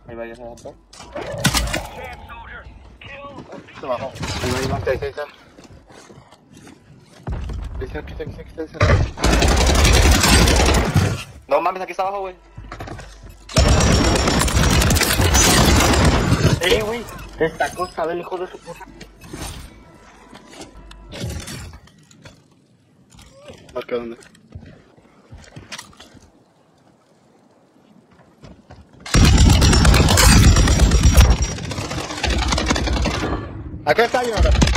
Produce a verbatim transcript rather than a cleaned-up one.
Ahí va, ya se bajó. Se bajó. Ahí va, ahí va. Sí, sí, sí. Dice, aquí está, aquí está, aquí está, dice. No mames, aquí está abajo, güey. Eh, güey. Esta cosa, ven, hijo de su puta. ¿Marca dónde? Acá está, Jonathan.